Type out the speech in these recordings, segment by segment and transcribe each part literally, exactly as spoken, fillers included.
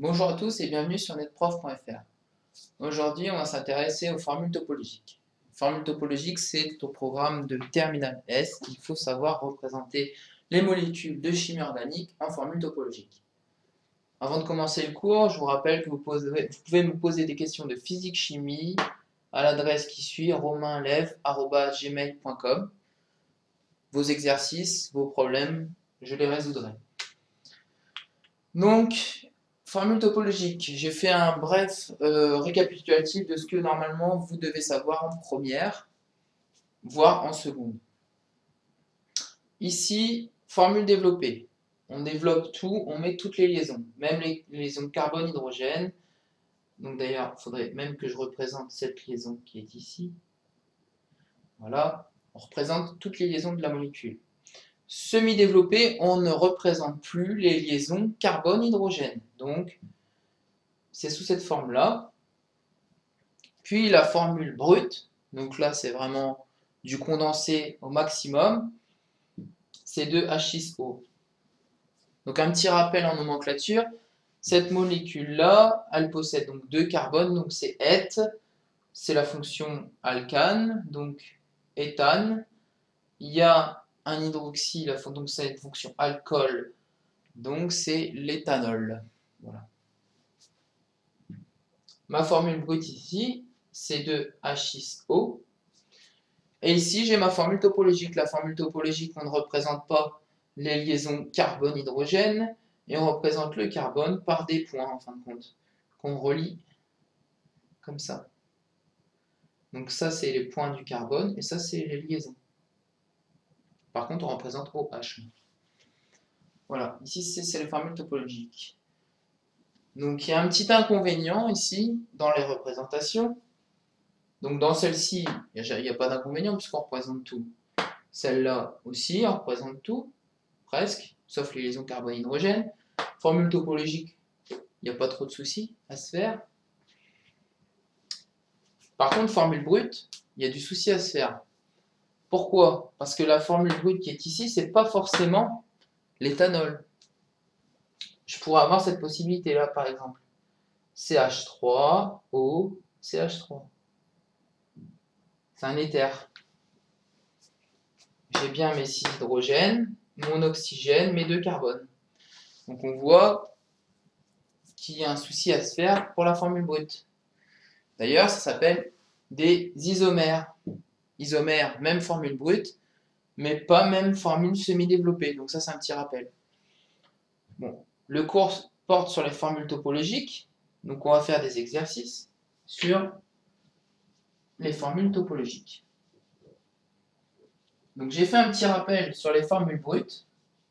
Bonjour à tous et bienvenue sur netprof point F R. Aujourd'hui, on va s'intéresser aux formules topologiques. Formule topologique, c'est au programme de Terminal S qu'il faut savoir représenter les molécules de chimie organique en formule topologique. Avant de commencer le cours, je vous rappelle que vous, poserez, vous pouvez me poser des questions de physique-chimie à l'adresse qui suit romainlev arobase gmail point com. Vos exercices, vos problèmes, je les résoudrai. Donc, formule topologique, j'ai fait un bref euh, récapitulatif de ce que normalement vous devez savoir en première, voire en seconde. Ici, formule développée. On développe tout, on met toutes les liaisons, même les liaisons carbone-hydrogène. Donc d'ailleurs, il faudrait même que je représente cette liaison qui est ici. Voilà, on représente toutes les liaisons de la molécule. Semi-développé, on ne représente plus les liaisons carbone-hydrogène. Donc, c'est sous cette forme-là. Puis la formule brute, donc là c'est vraiment du condensé au maximum, c'est deux H six O. Donc un petit rappel en nomenclature, cette molécule-là, elle possède donc deux carbones, donc c'est et, c'est la fonction alcane, donc éthane. Il y a un hydroxyle, donc c'est une fonction alcool, donc c'est l'éthanol. Voilà. Ma formule brute ici, c'est deux H six O. Et ici, j'ai ma formule topologique. La formule topologique, on ne représente pas les liaisons carbone-hydrogène, et on représente le carbone par des points, en fin de compte, qu'on relie comme ça. Donc ça, c'est les points du carbone, et ça, c'est les liaisons. Par contre, on représente OH. Voilà, ici, c'est les formules topologiques. Donc, il y a un petit inconvénient ici, dans les représentations. Donc, dans celle-ci, il n'y a, a pas d'inconvénient, puisqu'on représente tout. Celle-là aussi, on représente tout, presque, sauf les liaisons carbone-hydrogène. Formule topologique, il n'y a pas trop de soucis à se faire. Par contre, formule brute, il y a du souci à se faire. Pourquoi? Parce que la formule brute qui est ici, c'est pas forcément l'éthanol. Je pourrais avoir cette possibilité-là, par exemple. C H trois O C H trois. C'est un éther. J'ai bien mes six hydrogènes, mon oxygène, mes deux carbones. Donc on voit qu'il y a un souci à se faire pour la formule brute. D'ailleurs, ça s'appelle des isomères. Isomères, même formule brute, mais pas même formule semi-développée. Donc ça, c'est un petit rappel. Bon, le cours porte sur les formules topologiques. Donc on va faire des exercices sur les formules topologiques. Donc j'ai fait un petit rappel sur les formules brutes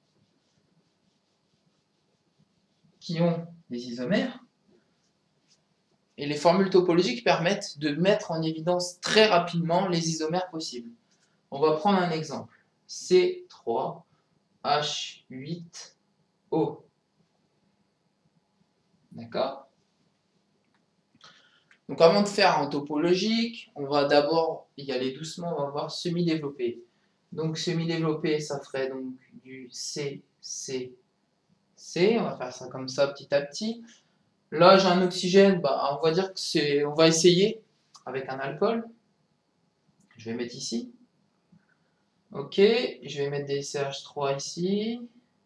qui ont des isomères. Et les formules topologiques permettent de mettre en évidence très rapidement les isomères possibles. On va prendre un exemple. C trois H huit O. D'accord? Donc avant de faire un topologique, on va d'abord y aller doucement, on va voir semi-développé. Donc semi-développé, ça ferait donc du C, C, C. On va faire ça comme ça petit à petit. Là, j'ai un oxygène, bah, on va dire que c'est, on va essayer avec un alcool. Je vais mettre ici. Ok, je vais mettre des C H trois ici.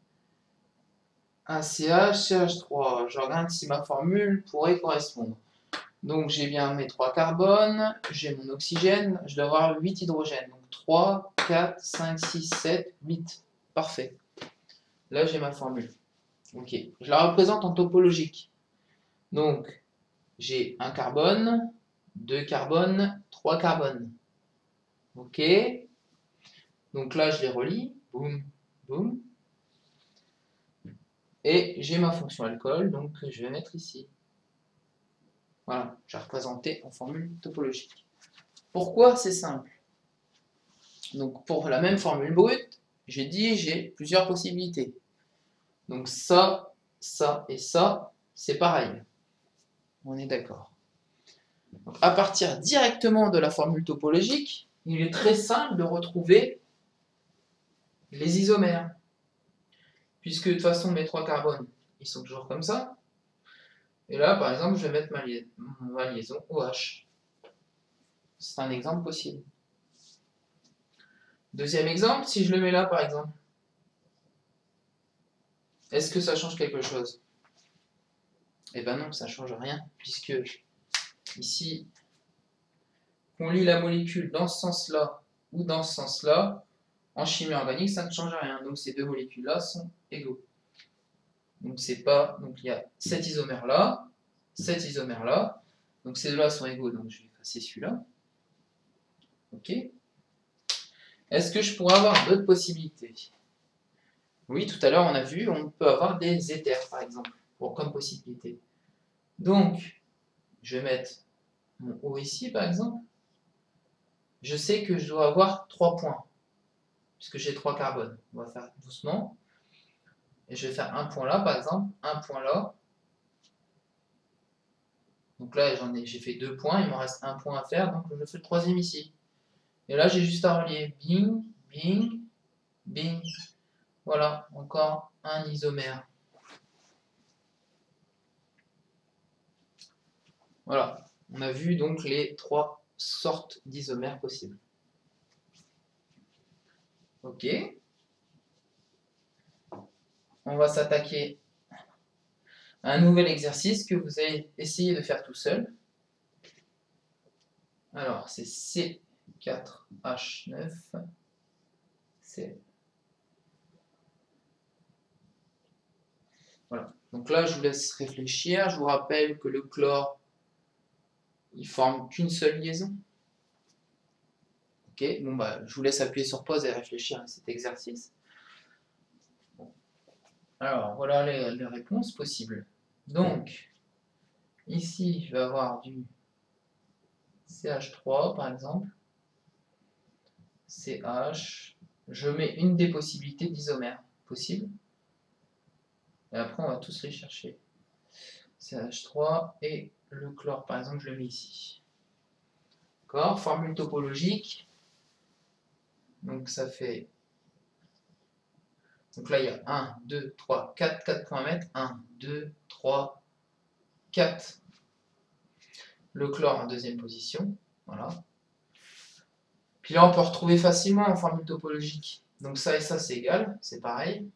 Un C H, C H trois. Je regarde si ma formule pourrait correspondre. Donc j'ai bien mes trois carbones, j'ai mon oxygène, je dois avoir huit hydrogènes. Donc trois, quatre, cinq, six, sept, huit. Parfait. Là j'ai ma formule. Ok, je la représente en topologique. Donc j'ai un carbone, deux carbones, trois carbones. Ok. Donc là je les relie. Boum, boum. Et j'ai ma fonction alcool, donc je vais mettre ici. Voilà, j'ai représenté en formule topologique. Pourquoi c'est simple? Donc pour la même formule brute, j'ai dit j'ai plusieurs possibilités. Donc ça, ça et ça, c'est pareil. On est d'accord. À partir directement de la formule topologique, il est très simple de retrouver les isomères. Puisque de toute façon mes trois carbones, ils sont toujours comme ça. Et là, par exemple, je vais mettre ma, lia ma liaison OH. C'est un exemple possible. Deuxième exemple, si je le mets là, par exemple, est-ce que ça change quelque chose? Eh ben non, ça ne change rien, puisque ici, qu'on lit la molécule dans ce sens-là ou dans ce sens-là, en chimie organique, ça ne change rien. Donc ces deux molécules-là sont égaux. Donc c'est pas, donc il y a cet isomère-là, cet isomère-là, donc ces deux-là sont égaux, donc je vais effacer celui-là. Ok. Est-ce que je pourrais avoir d'autres possibilités? Oui, tout à l'heure on a vu, on peut avoir des éthers par exemple, pour, comme possibilité. Donc, je vais mettre mon O ici par exemple. Je sais que je dois avoir trois points, puisque j'ai trois carbones. On va faire doucement. Et je vais faire un point là par exemple, un point là. Donc là j'en ai, j'ai fait deux points, il m'en reste un point à faire, donc je fais le troisième ici. Et là j'ai juste à relier. Bing, bing, bing. Voilà, encore un isomère. Voilà, on a vu donc les trois sortes d'isomères possibles. Ok. On va s'attaquer à un nouvel exercice que vous allez essayer de faire tout seul. Alors, c'est C quatre H neuf. C'est... Voilà. Donc là, je vous laisse réfléchir. Je vous rappelle que le chlore, il forme qu'une seule liaison. Ok, bon bah, je vous laisse appuyer sur pause et réfléchir à cet exercice. Bon. Alors, voilà les, les réponses possibles. Donc, ici, je vais avoir du C H trois, par exemple. C H. Je mets une des possibilités d'isomère possible. Et après, on va tous les chercher. C H trois et le chlore, par exemple, je le mets ici. D'accord, formule topologique. Donc ça fait... Donc là, il y a un, deux, trois, quatre, quatre points à mettre. un, deux, trois, quatre. Le chlore en deuxième position. Voilà. Puis là, on peut retrouver facilement en formule topologique. Donc ça et ça, c'est égal, c'est pareil.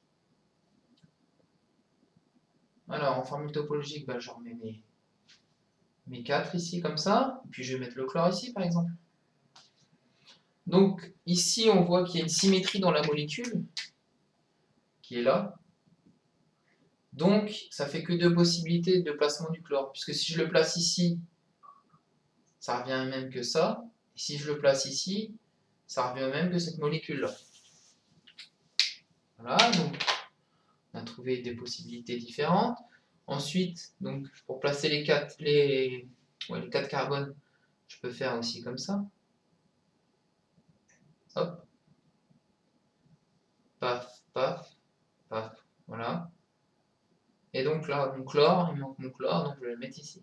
Alors, en formule topologique, bah, je remets mes, mes quatre ici, comme ça. Et puis je vais mettre le chlore ici, par exemple. Donc, ici, on voit qu'il y a une symétrie dans la molécule, qui est là. Donc, ça fait que deux possibilités de placement du chlore. Puisque si je le place ici, ça revient au même que ça. Et si je le place ici, ça revient au même que cette molécule-là. Voilà, donc on a trouvé des possibilités différentes. Ensuite, donc, pour placer les quatre, les, ouais, les quatre carbones, je peux faire aussi comme ça. Hop. Paf, paf, paf. Voilà. Et donc là, mon chlore, il manque mon chlore, donc je vais le mettre ici.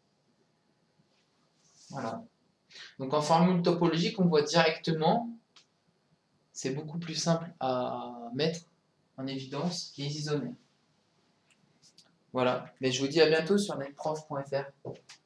Voilà. Donc en formule topologique, on voit directement, c'est beaucoup plus simple à mettre en évidence les isomères. Voilà. Mais je vous dis à bientôt sur netprof point F R.